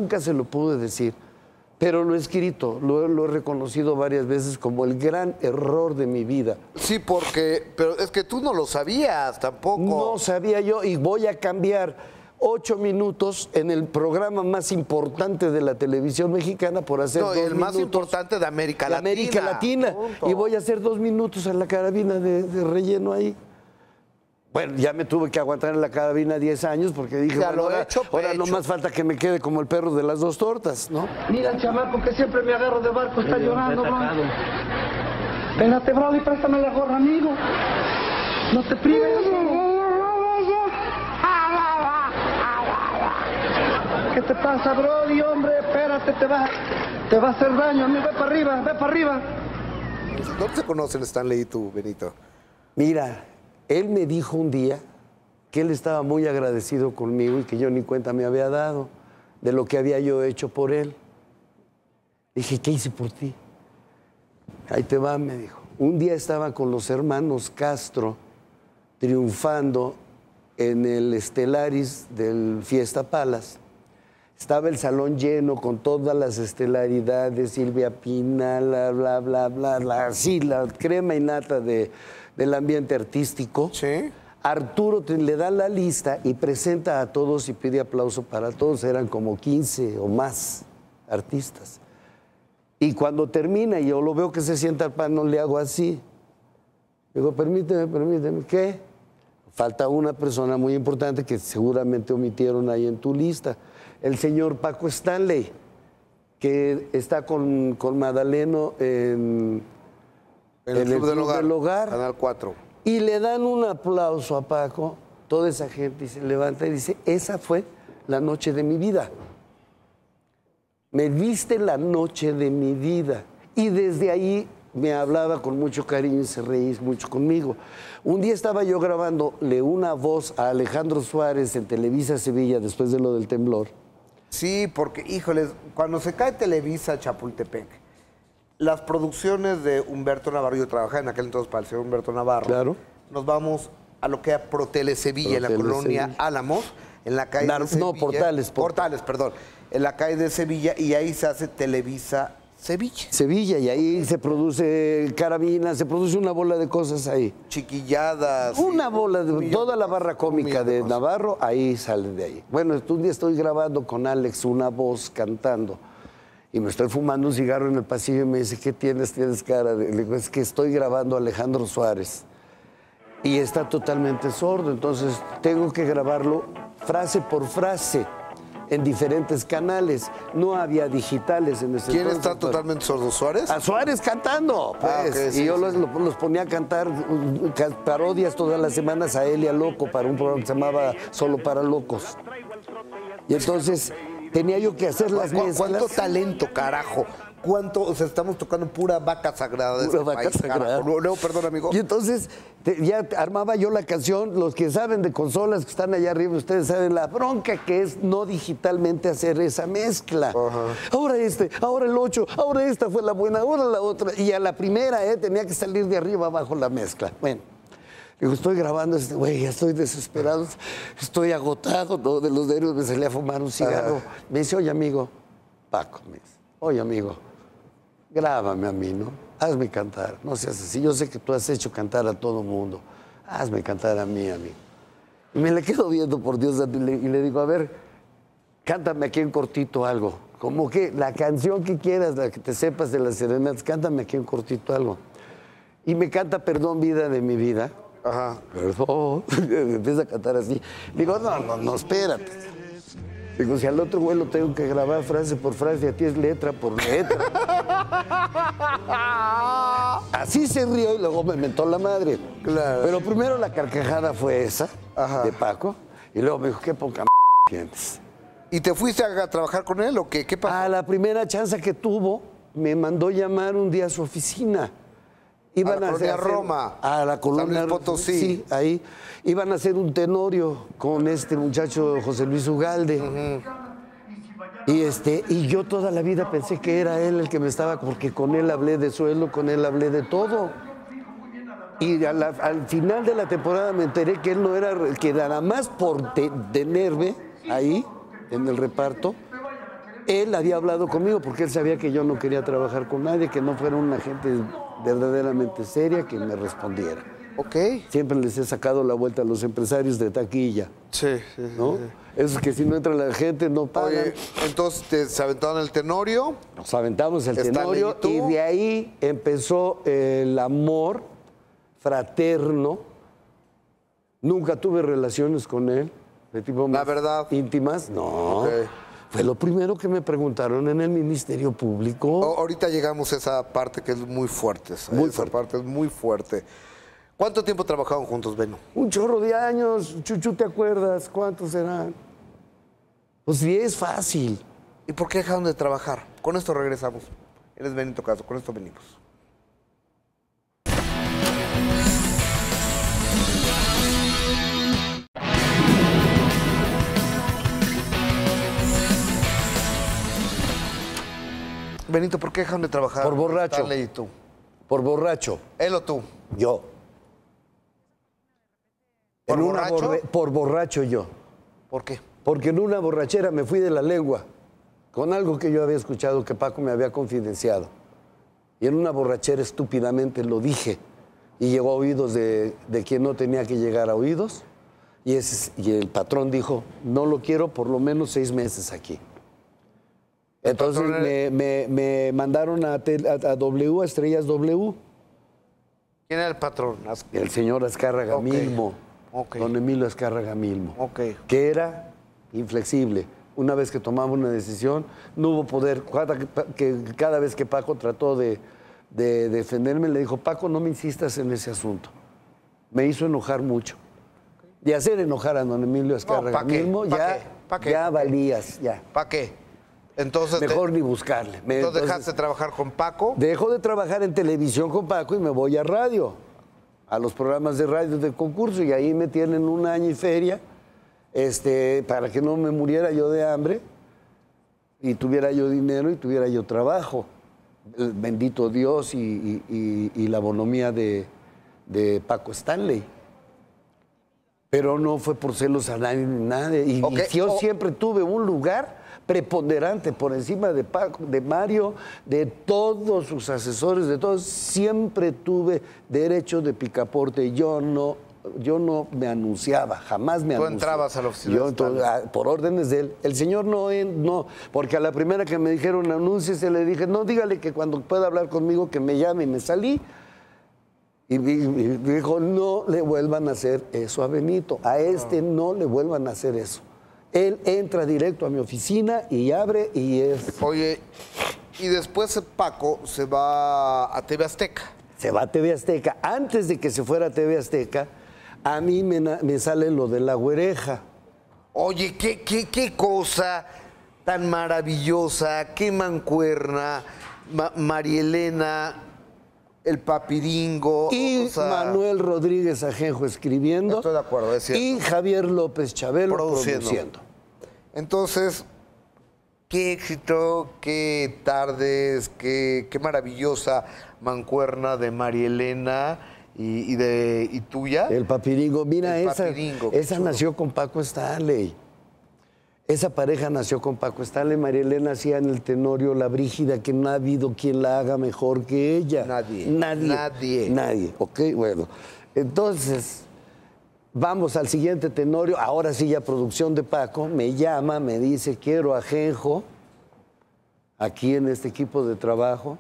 pero lo he escrito, lo he reconocido varias veces como el gran error de mi vida. Sí, pero es que tú no lo sabías tampoco. No sabía yo y voy a cambiar 8 minutos en el programa más importante de la televisión mexicana por hacer 2 minutos. El más importante de América Latina. De América Latina. Punto. Y voy a hacer 2 minutos en la carabina de relleno ahí. Bueno, ya me tuve que aguantar en la carabina 10 años porque dije, Ya bueno, lo he ahora, hecho, ahora no hecho. más falta que me quede como el perro de las 2 tortas, ¿no? Mira el chamaco que siempre me agarro de barco, está llorando, bro. Espérate, bro, y préstame la gorra, amigo. No te prives. ¿Qué te pasa, Brody, hombre? Espérate, te va a hacer daño, amigo. Ve para arriba, ve para arriba. ¿Dónde se conocen Stanley y tú, Benito? Mira, él me dijo un día que él estaba muy agradecido conmigo y que yo ni cuenta me había dado de lo que había yo hecho por él. Dije, ¿qué hice por ti? Ahí te va, me dijo. Un día estaba con los hermanos Castro triunfando en el Stellaris del Fiesta Palace. Estaba el salón lleno con todas las estelaridades, Silvia Pinal, bla, bla, bla, bla, así, la crema y nata del ambiente artístico. Sí. Arturo le da la lista y presenta a todos y pide aplauso para todos. Eran como 15 o más artistas. Y cuando termina y yo lo veo que se sienta al pan, no le hago así. Digo, permíteme, ¿qué? Falta una persona muy importante que seguramente omitieron ahí en tu lista. El señor Paco Stanley, que está con Madaleno en el Club del Hogar. Canal 4. Y le dan un aplauso a Paco, toda esa gente, y se levanta y dice, esa fue la noche de mi vida. Me diste la noche de mi vida. Y desde ahí me hablaba con mucho cariño y se reía mucho conmigo. Un día estaba yo grabándole una voz a Alejandro Suárez en Televisa Sevilla después de lo del temblor. Sí, porque, híjoles, cuando se cae Televisa Chapultepec, las producciones de Humberto Navarro, yo trabajaba en aquel entonces para el señor Humberto Navarro, Claro. nos vamos a lo que era Protele Sevilla, en la Protele colonia Sevilla. Álamos, en la calle de Sevilla. No, Portales. Portales, perdón. En la calle de Sevilla, y ahí se hace Televisa Sevilla. Sevilla, y ahí se produce carabina, se produce una bola de cosas ahí. Chiquilladas. Una bola un de millón toda la cosas, barra un cómica millón de cosas. Navarro, ahí sale de ahí. Bueno, un día estoy grabando con Alex una voz cantando y me estoy fumando un cigarro en el pasillo y me dice, ¿qué tienes? Tienes cara de... Le digo, es que estoy grabando a Alejandro Suárez y está totalmente sordo, entonces tengo que grabarlo frase por frase en diferentes canales. No había digitales en ese ¿Quién entonces. está totalmente sordo, Suárez? A Suárez cantando, pues. Ok, sí, y yo sí. los ponía a cantar parodias todas las semanas a él y a Loco para un programa que se llamaba Solo para Locos. Y entonces tenía yo que hacer las mezclas. ¿Cuánto talento, carajo? ¿Cuánto? O sea, estamos tocando pura vaca sagrada de Pura este vaca país, sagrada. carajo. No, perdón, amigo. Y entonces ya armaba yo la canción, los que saben de consolas que están allá arriba, ustedes saben la bronca que es no digitalmente hacer esa mezcla. Ahora ahora el 8, ahora esta fue la buena, ahora la otra. Y a la primera tenía que salir de arriba abajo la mezcla. Bueno, digo, estoy grabando güey, ya estoy desesperado, estoy agotado, ¿no? De los nervios, me salí a fumar un cigarro. Me dice, oye amigo, Paco, me dice, oye amigo, grábame a mí, ¿no? Hazme cantar, no seas así. Yo sé que tú has hecho cantar a todo mundo. Hazme cantar a mí, amigo. Y me le quedo viendo, por Dios, y le digo, a ver, cántame aquí en cortito algo. Como que la canción que quieras, la que te sepas de las serenatas, cántame aquí en cortito algo. Y me canta Perdón, vida de mi vida. Ajá. Perdón. Empieza a cantar así. Digo, no, espérate. Digo, si al otro güey lo tengo que grabar frase por frase, a ti es letra por letra. Así se rió y luego me mentó la madre. Claro. Pero primero la carcajada fue esa, Ajá. de Paco, y luego me dijo, qué poca tienes. ¿Y te fuiste a trabajar con él o qué? ¿Qué pasó? A la primera chance que tuvo, me mandó llamar un día a su oficina. Iban la colonia hacer- Roma, A la San colonia Luis Potosí. Sí, ahí. Iban a hacer un tenorio con este muchacho José Luis Ugalde. Y yo toda la vida pensé que era él el que me estaba, porque con él hablé de suelo, con él hablé de todo. Y al final de la temporada me enteré que él no era, que nada más por tenerme ahí, en el reparto, él había hablado conmigo porque él sabía que yo no quería trabajar con nadie, que no fuera una gente verdaderamente seria que me respondiera. Ok. Siempre les he sacado la vuelta a los empresarios de taquilla, Sí, ¿no? Eso es que si no entra la gente, no pagan. Oye, entonces se aventaron el Tenorio. Nos aventamos el Stanley, Tenorio ¿y tú? y de ahí empezó el amor fraterno. Nunca tuve relaciones con él, de tipo La más verdad. íntimas. No. Ok. Fue lo primero que me preguntaron en el Ministerio Público. Ahorita llegamos a esa parte que es muy fuerte. Muy esa fuerte. parte es muy fuerte. ¿Cuánto tiempo trabajaron juntos, Beno? Un chorro de años, Chuchu, ¿te acuerdas? ¿Cuántos serán? Pues sí, es fácil. ¿Y por qué dejaron de trabajar? Con esto regresamos. Eres Benito Castro, con esto venimos. Benito, ¿por qué dejaron de trabajar? Por borracho. Stanley y tú. Por borracho, ¿Él o tú? yo. ¿Por En una borracho? por borracho yo. ¿Por qué? Porque en una borrachera me fui de la lengua con algo que yo había escuchado que Paco me había confidenciado. Y en una borrachera estúpidamente lo dije. Y llegó a oídos de quien no tenía que llegar a oídos. Y el patrón dijo, no lo quiero por lo menos 6 meses aquí. Entonces patrón me mandaron a W, a Estrellas W, ¿Quién era el patrón? el señor Azcárraga Ok. Milmo, Ok. don Emilio Azcárraga Milmo, Ok. que era inflexible. Una vez que tomaba una decisión, no hubo poder. Cada vez que Paco trató de defenderme, le dijo, Paco, no me insistas en ese asunto. Me hizo enojar mucho. Y hacer enojar a don Emilio Azcárraga ¿pa' qué? Milmo, ¿Pa' ya, qué? ¿Pa' qué? ya ¿Pa' qué? valías, ya. ¿Para qué? Entonces, Mejor ni buscarle. entonces dejaste de trabajar con Paco. Dejo de trabajar en televisión con Paco y me voy a radio, a los programas de radio de concurso, y ahí me tienen 1 año y feria, para que no me muriera yo de hambre y tuviera yo dinero y tuviera yo trabajo. El bendito Dios y la bonomía de Paco Stanley. Pero no fue por celos a nadie ni nada. Y yo siempre tuve un lugar preponderante por encima de Paco, de Mario, de todos sus asesores, de todos. Siempre tuve derecho de picaporte. Yo no me anunciaba, jamás me anunciaba. Tú entrabas a la oficina. Yo, por órdenes de él. El señor no, porque a la primera que me dijeron anúnciese, le dije, no, dígale que cuando pueda hablar conmigo que me llame, y me salí. Y dijo, no le vuelvan a hacer eso a Benito, a no le vuelvan a hacer eso. Él entra directo a mi oficina y abre y es... Oye, y después Paco se va a TV Azteca. Se va a TV Azteca. Antes de que se fuera a TV Azteca, a mí me sale lo de la güereja. Oye, qué cosa tan maravillosa, qué mancuerna, María Elena, el Papiringo. Y o sea, Manuel Rodríguez Ajenjo escribiendo. Estoy de acuerdo, es cierto. Y Javier López Chabelo produciendo. Entonces, qué éxito, qué tardes, qué maravillosa mancuerna de María Elena y tuya. El Papiringo. Mira, El esa Papiringo, qué esa chulo. nació con Paco Stanley. Esa pareja nació con Paco Stanley. María Elena hacía en el Tenorio La Brígida, que no ha habido quien la haga mejor que ella. Nadie. Ok, bueno. Entonces, vamos al siguiente Tenorio. Ahora sí, ya producción de Paco. Me llama, me dice, quiero a Ajenjo aquí en este equipo de trabajo.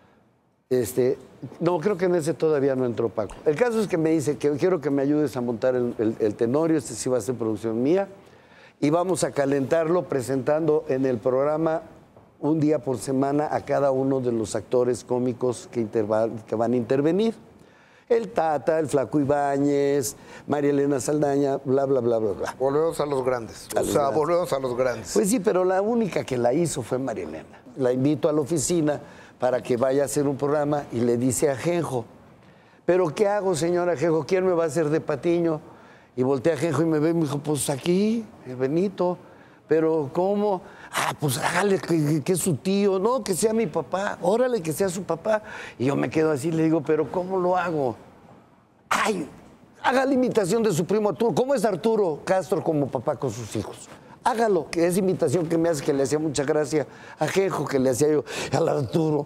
No, creo que en ese todavía no entró Paco. El caso es que me dice que quiero que me ayudes a montar el Tenorio. Sí va a ser producción mía. Y vamos a calentarlo presentando en el programa un día por semana a cada uno de los actores cómicos que van a intervenir. El Tata, el Flaco Ibáñez, María Elena Saldaña, bla, bla, bla, bla, bla. Volvemos a los grandes. Volvemos a los grandes. Pues sí, pero la única que la hizo fue María Elena. La invito a la oficina para que vaya a hacer un programa y le dice a Ajenjo, ¿pero qué hago, señor Ajenjo? ¿Quién me va a hacer de Patiño? Y volteé a Ajenjo y me ve y me dijo, pues aquí, Benito. ¿Pero cómo? Ah, pues hágale que es su tío. No, que sea mi papá. Órale, que sea su papá. Y yo me quedo así, le digo, ¿pero cómo lo hago? Ay, haga la imitación de su primo Arturo. ¿Cómo es Arturo Castro como papá con sus hijos? Hágalo, que es imitación que me hace, que le hacía mucha gracia a Ajenjo, que le hacía yo al Arturo.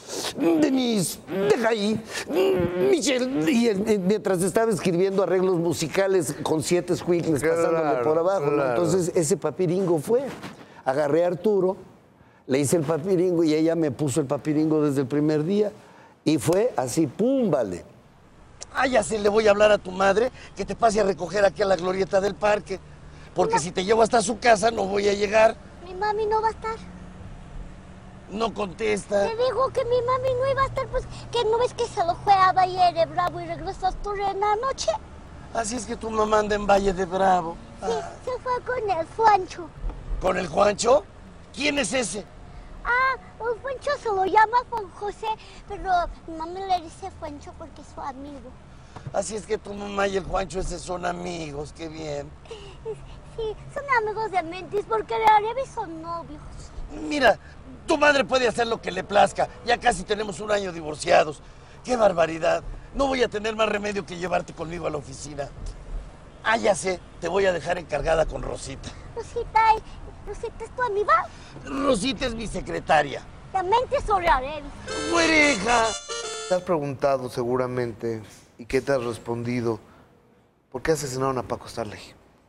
Denise, deja ahí. Michelle, y mientras estaba escribiendo arreglos musicales con 7 squiggles pasándole por abajo, ¿no? Entonces ese papiringo fue. Agarré a Arturo, le hice el papiringo y ella me puso el papiringo desde el primer día. Y fue así, pum, vale. Ah, ya sé, le voy a hablar a tu madre que te pase a recoger aquí a la glorieta del parque. Porque si te llevo hasta su casa no voy a llegar. Mi mami no va a estar. No contesta. Te digo que mi mami no iba a estar, pues, que no ves que se lo fue a Valle de Bravo y regresó a Asturias en la noche. Así es que tu mamá anda en Valle de Bravo. Sí, se fue con el Juancho. ¿Con el Juancho? ¿Quién es ese? Ah, el Juancho se lo llama Juan José, pero mi mami le dice Juancho porque es su amigo. Así es que tu mamá y el Juancho ese son amigos, qué bien. Sí, son amigos de mentis porque de Arevi son novios. Mira, tu madre puede hacer lo que le plazca. Ya casi tenemos un año divorciados. ¡Qué barbaridad! No voy a tener más remedio que llevarte conmigo a la oficina. Ah, ya sé, te voy a dejar encargada con Rosita. Rosita es tu amiga. Rosita es mi secretaria. De mentis sobre Arevi. ¡Güereja! Te has preguntado seguramente, ¿y qué te has respondido? ¿Por qué asesinaron a Paco Stanley?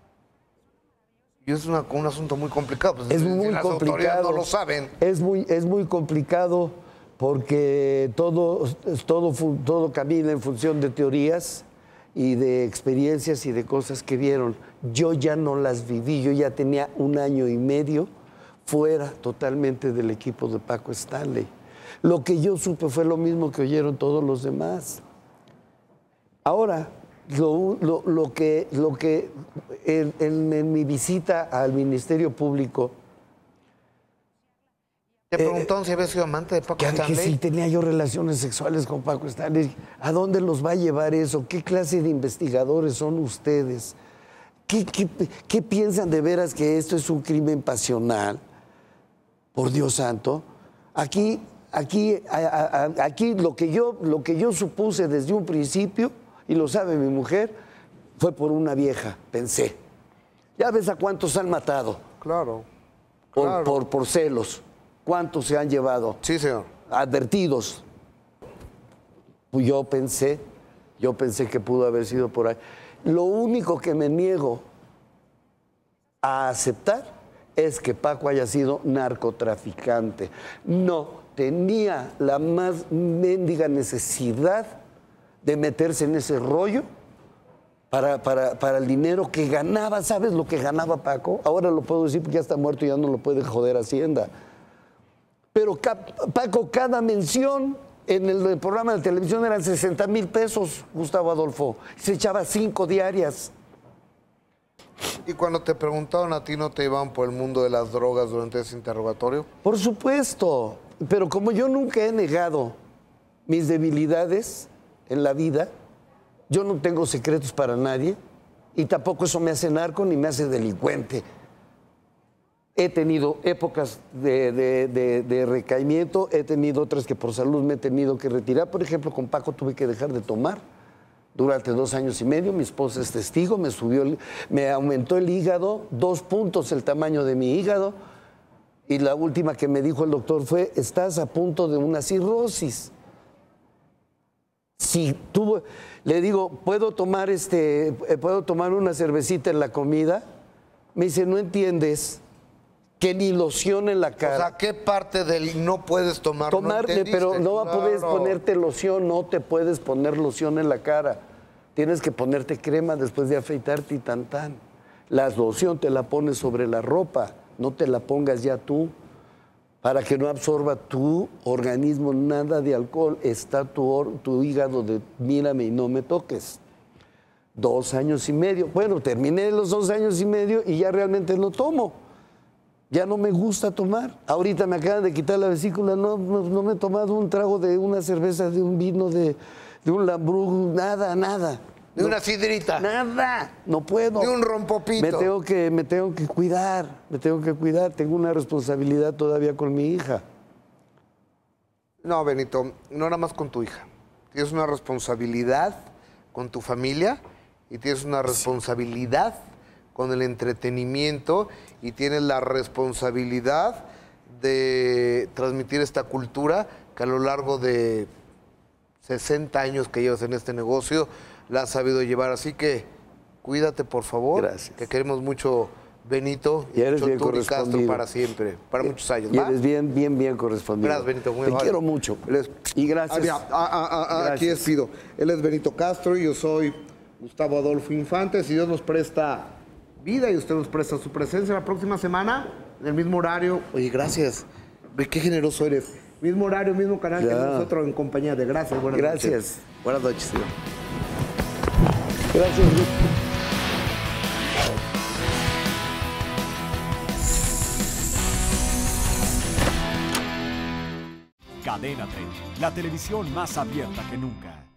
Y es un asunto muy complicado. Pues, Es muy las complicado. autoridades no lo saben. Es muy complicado porque todo camina en función de teorías y de experiencias y de cosas que vieron. Yo ya no las viví, yo ya tenía 1 año y medio fuera totalmente del equipo de Paco Stanley. Lo que yo supe fue lo mismo que oyeron todos los demás. Ahora, lo que en mi visita al Ministerio Público... Te preguntaron si había sido amante de Paco Que Stanley. si tenía yo relaciones sexuales con Paco Stanley. ¿A dónde los va a llevar eso? ¿Qué clase de investigadores son ustedes? ¿Qué piensan de veras que esto es un crimen pasional? Por Dios santo. Aquí lo que yo supuse desde un principio, y lo sabe mi mujer, fue por una vieja, pensé. Ya ves a cuántos han matado. Claro. Por celos. ¿Cuántos se han llevado? Sí, señor. Advertidos. Pues yo pensé que pudo haber sido por ahí. Lo único que me niego a aceptar es que Paco haya sido narcotraficante. No tenía la más mendiga necesidad de meterse en ese rollo para el dinero que ganaba. ¿Sabes lo que ganaba Paco? Ahora lo puedo decir porque ya está muerto y ya no lo puede joder Hacienda. Pero Paco, cada mención en el programa de televisión eran 60,000 pesos, Gustavo Adolfo. Se echaba 5 diarias. ¿Y cuando te preguntaron a ti, no te iban por el mundo de las drogas durante ese interrogatorio? Por supuesto, pero como yo nunca he negado mis debilidades en la vida, yo no tengo secretos para nadie y tampoco eso me hace narco ni me hace delincuente. He tenido épocas de recaimiento, he tenido otras que por salud me he tenido que retirar. Por ejemplo, con Paco tuve que dejar de tomar durante 2 años y medio. Mi esposa es testigo, me aumentó el hígado, 2 puntos el tamaño de mi hígado. Y la última que me dijo el doctor fue, estás a punto de una cirrosis. Le digo, ¿puedo tomar una cervecita en la comida? Me dice, no entiendes que ni loción en la cara. O sea, ¿qué parte del no puedes tomar? Tomarte, pero no puedes ponerte loción, no te puedes poner loción en la cara. Tienes que ponerte crema después de afeitarte y tan. La loción te la pones sobre la ropa, no te la pongas ya tú, para que no absorba tu organismo nada de alcohol. Está tu hígado de mírame y no me toques. 2 años y medio. Bueno, terminé los 2 años y medio y ya realmente no tomo. Ya no me gusta tomar. Ahorita me acaban de quitar la vesícula, no me he tomado un trago de una cerveza, de un vino, de un lambrú, nada. De una sidrita. Nada, no puedo. De un rompopito. Me tengo que cuidar, tengo una responsabilidad todavía con mi hija. No, Benito, no nada más con tu hija. Tienes una responsabilidad con tu familia y tienes una responsabilidad con el entretenimiento y tienes la responsabilidad de transmitir esta cultura que a lo largo de 60 años que llevas en este negocio la has sabido llevar. Así que cuídate, por favor. Gracias. Que queremos mucho, Benito. Y eres bien Tony Castro correspondido. para siempre, para muchos años. Y ¿va? eres bien correspondido. Gracias, Benito. Muy Te amable. quiero mucho. Y gracias. Aquí Gracias. despido. Él es Benito Castro y yo soy Gustavo Adolfo Infante. Si Dios nos presta vida y usted nos presta su presencia la próxima semana, en el mismo horario. Oye, gracias. Ve qué generoso eres. Mismo horario, mismo canal que Ya. nosotros en compañía de Gracias. Buenas Gracias. noches. Buenas noches, señor. Gracias. Cadena 30, la televisión más abierta que nunca.